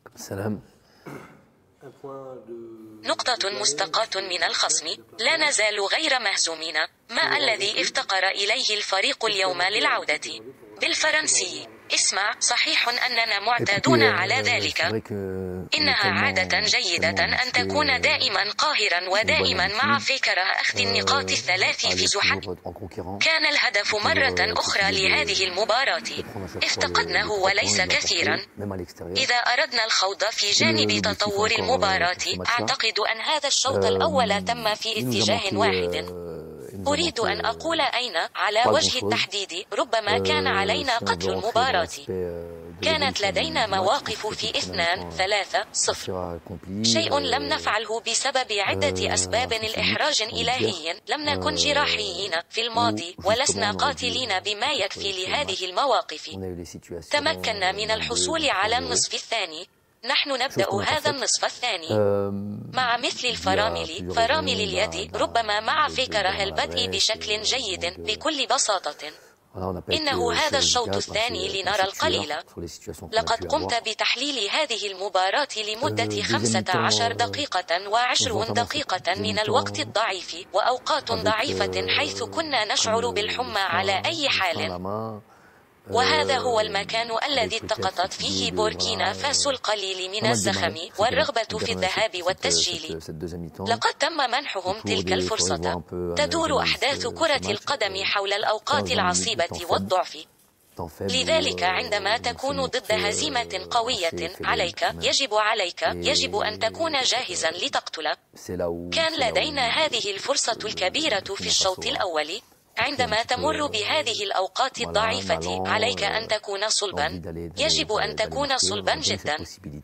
سلام. نقطة مستقاة من الخصم. لا نزال غير مهزومين. ما الذي افتقر إليه الفريق اليوم للعودة؟ بالفرنسي. اسمع، صحيح أننا معتادون على ذلك. إنها عادة جيدة أن تكون دائما قاهرا ودائما مع فكرة أخذ النقاط الثلاث في زحف. كان الهدف مرة أخرى لهذه المباراة. افتقدناه وليس كثيرا. إذا أردنا الخوض في جانب تطور المباراة، أعتقد أن هذا الشوط الأول تم في اتجاه واحد. أريد أن أقول أين على وجه التحديد. ربما كان علينا قتل المباراة. كانت لدينا مواقف في 2-3-0. شيء لم نفعله بسبب عدة أسباب. الإحراج إلهي. لم نكن جراحيين في الماضي ولسنا قاتلين بما يكفي لهذه المواقف. تمكنا من الحصول على النصف الثاني. نحن نبدأ هذا النصف الثاني مع مثل الفرامل، فرامل اليد، ربما مع فكرة البدء بشكل جيد. بكل بساطة إنه هذا الشوط الثاني لنرى القليل. لقد قمت بتحليل هذه المباراة لمدة 15 دقيقة و20 دقيقة من الوقت الضعيف وأوقات ضعيفة حيث كنا نشعر بالحمى على أي حال. وهذا هو المكان الذي التقطت فيه بوركينا فاسو القليل من الزخم والرغبة في الذهاب والتسجيل. لقد تم منحهم تلك الفرصة. تدور أحداث كرة القدم حول الأوقات العصيبة والضعف. لذلك عندما تكون ضد هزيمة قوية يجب أن تكون جاهزا لتقتل. كان لدينا هذه الفرصة الكبيرة في الشوط الأول. عندما تمر بهذه الأوقات الضعيفة عليك أن تكون صلبا. يجب أن تكون صلبا جدا.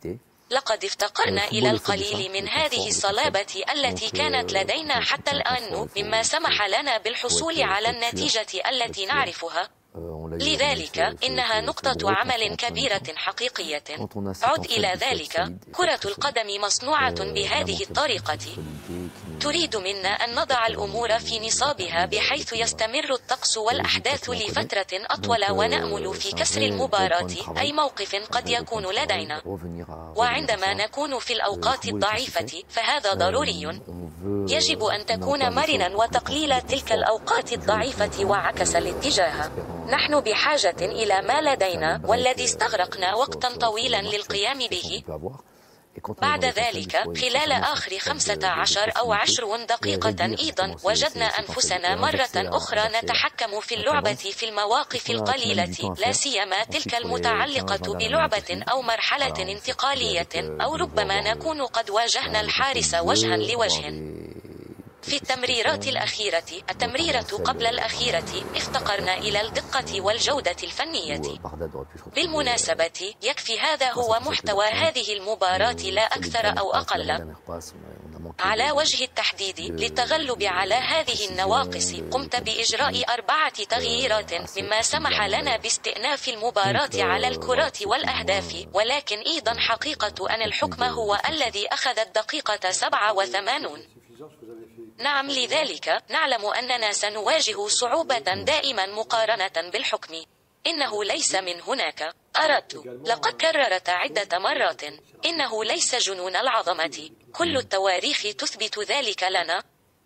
لقد افتقرنا إلى القليل من هذه الصلابة التي كانت لدينا حتى الآن، مما سمح لنا بالحصول على النتيجة التي نعرفها. لذلك إنها نقطة عمل كبيرة حقيقية. عد إلى ذلك. كرة القدم مصنوعة بهذه الطريقة. تريد منا أن نضع الأمور في نصابها بحيث يستمر الطقس والأحداث لفترة أطول ونأمل في كسر المباراة أي موقف قد يكون لدينا. وعندما نكون في الأوقات الضعيفة فهذا ضروري. يجب أن تكون مرنا وتقليل تلك الأوقات الضعيفة وعكس الاتجاه. نحن بحاجة إلى ما لدينا والذي استغرقنا وقتا طويلا للقيام به. بعد ذلك خلال آخر 15 أو 20 دقيقة أيضا وجدنا أنفسنا مرة أخرى نتحكم في اللعبة في المواقف القليلة، لا سيما تلك المتعلقة بلعبة أو مرحلة انتقالية، أو ربما نكون قد واجهنا الحارس وجها لوجه. في التمريرات الأخيرة، التمريرة قبل الأخيرة، افتقرنا إلى الدقة والجودة الفنية. بالمناسبة يكفي هذا هو محتوى هذه المباراة لا أكثر أو أقل. على وجه التحديد، للتغلب على هذه النواقص قمت بإجراء 4 تغييرات، مما سمح لنا باستئناف المباراة على الكرات والأهداف. ولكن أيضا حقيقة أن الحكم هو الذي أخذ الدقيقة 87. نعم، لذلك نعلم أننا سنواجه صعوبة دائما مقارنة بالحكم. إنه ليس من هناك. لقد كررت عدة مرات. إنه ليس جنون العظمة. كل التواريخ تثبت ذلك لنا.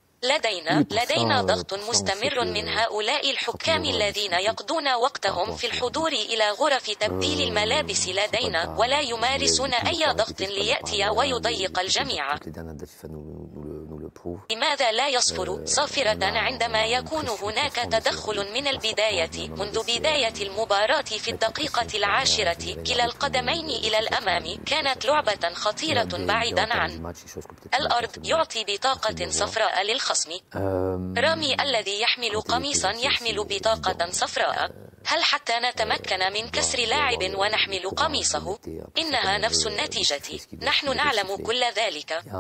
لدينا ضغط مستمر من هؤلاء الحكام الذين يقضون وقتهم في الحضور إلى غرف تبديل الملابس لدينا ولا يمارسون أي ضغط ليأتي ويضيق الجميع. لماذا لا يصفر صافرة عندما يكون هناك تدخل من البداية؟ منذ بداية المباراة في الدقيقة 10 كلا القدمين إلى الأمام كانت لعبة خطيرة بعيدا عن الأرض. يعطي بطاقة صفراء للخصم. رامي الذي يحمل قميصا يحمل بطاقة صفراء. هل حتى نتمكن من كسر لاعب ونحمل قميصه؟ إنها نفس النتيجة. نحن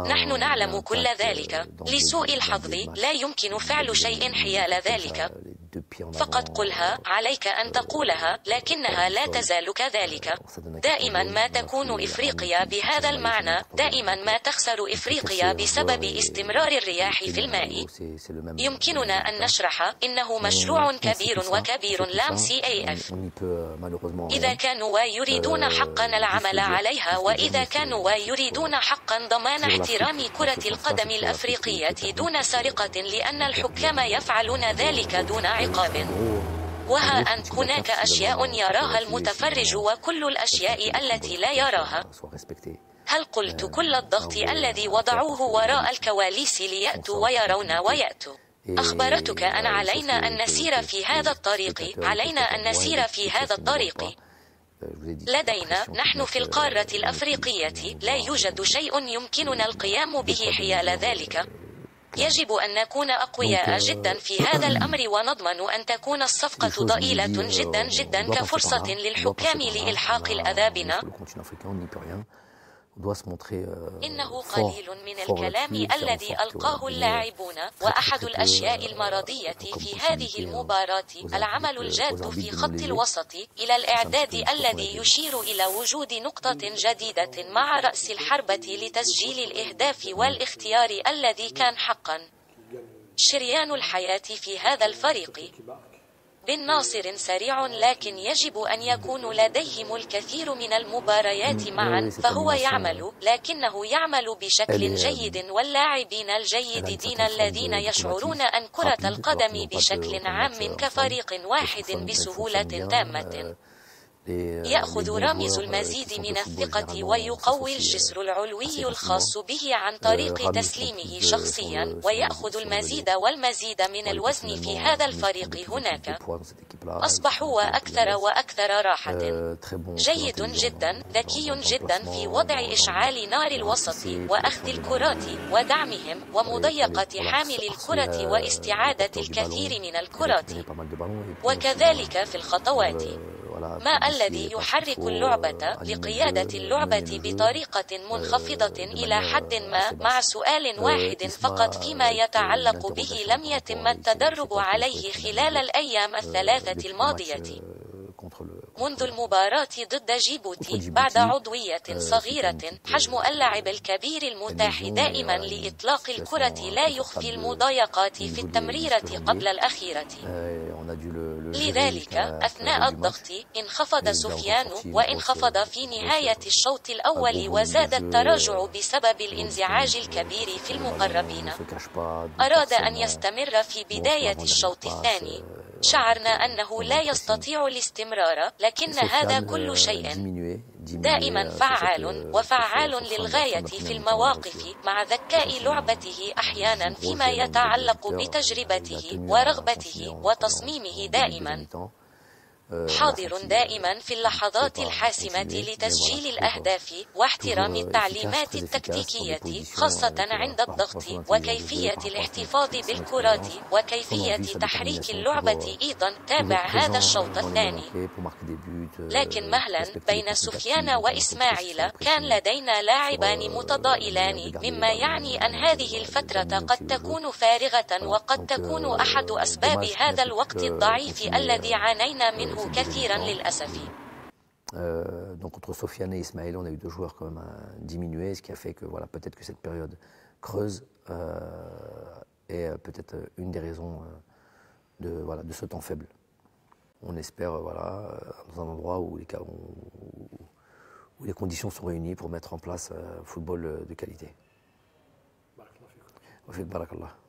نعلم كل ذلك. لسوء الحظ لا يمكن فعل شيء حيال ذلك. فقط قلها، عليك أن تقولها، لكنها لا تزال كذلك. دائما ما تكون إفريقيا بهذا المعنى، دائما ما تخسر إفريقيا بسبب استمرار الرياح في الماء. يمكننا أن نشرح، إنه مشروع كبير وكبير لام CAF. إذا كانوا يريدون حقا العمل عليها، وإذا كانوا يريدون حقا ضمان احترام كرة القدم الأفريقية دون سرقة، لأن الحكام يفعلون ذلك دون عقاب. وها أنت، هناك أشياء يراها المتفرج وكل الأشياء التي لا يراها. هل قلت كل الضغط الذي وضعوه وراء الكواليس ليأتوا ويرون ويأتوا؟ أخبرتك أن علينا أن نسير في هذا الطريق، علينا أن نسير في هذا الطريق. لدينا، نحن في القارة الأفريقية، لا يوجد شيء يمكننا القيام به حيال ذلك. يجب أن نكون أقوياء جدا في هذا الأمر، ونضمن أن تكون الصفقة ضئيلة جدا جدا كفرصة للحكام لإلحاق الأذى بنا. إنه قليل من الكلام الذي ألقاه اللاعبون، وأحد الأشياء المرضية في هذه المباراة العمل الجاد في خط الوسط، إلى الإعداد الذي يشير إلى وجود نقطة جديدة مع رأس الحربة لتسجيل الإهداف، والاختيار الذي كان حقا شريان الحياة في هذا الفريق. بن ناصر سريع، لكن يجب أن يكون لديهم الكثير من المباريات معا، فهو يعمل، لكنه يعمل بشكل جيد، واللاعبين الجيدين الذين يشعرون أن كرة القدم بشكل عام كفريق واحد بسهولة تامة. يأخذ رامز المزيد من الثقة ويقوي الجسر العلوي الخاص به عن طريق تسليمه شخصيا، ويأخذ المزيد والمزيد من الوزن في هذا الفريق. هناك أصبحوا أكثر وأكثر راحة. جيد جدا، ذكي جدا في وضع إشعال نار الوسط وأخذ الكرات ودعمهم ومضيقة حامل الكرة واستعادة الكثير من الكرات، وكذلك في الخطوات. ما الذي يحرك اللعبة لقيادة اللعبة بطريقة منخفضة إلى حد ما، مع سؤال واحد فقط فيما يتعلق به لم يتم التدرب عليه خلال الأيام الثلاثة الماضية منذ المباراة ضد جيبوتي. بعد عضوية صغيرة، حجم اللعب الكبير المتاح دائما لإطلاق الكرة لا يخفي المضايقات في التمريرة قبل الأخيرة. لذلك أثناء الضغط انخفض سفيان، وانخفض في نهاية الشوط الأول، وزاد التراجع بسبب الانزعاج الكبير في المقربين. أراد أن يستمر في بداية الشوط الثاني. شعرنا أنه لا يستطيع الاستمرار، لكن هذا كل شيء. دائما فعال، وفعال للغاية في المواقف، مع ذكاء لعبته أحيانا فيما يتعلق بتجربته ورغبته وتصميمه. دائما حاضر دائما في اللحظات الحاسمة لتسجيل الأهداف، واحترام التعليمات التكتيكية، خاصة عند الضغط، وكيفية الاحتفاظ بالكرات، وكيفية تحريك اللعبة أيضا. تابع هذا الشوط الثاني. لكن مهلا بين سفيان وإسماعيل كان لدينا لاعبان متضائلان، مما يعني أن هذه الفترة قد تكون فارغة، وقد تكون أحد أسباب هذا الوقت الضعيف الذي عانينا منه كثيرا للأسف. Donc entre Sofiane et Ismaël, on a eu deux joueurs quand même diminués, ce qui a fait que voilà, peut-être que cette période creuse est peut-être une des raisons de ce temps faible. On espère dans un endroit où les conditions sont réunies pour mettre en place un football de qualité. Barakallah.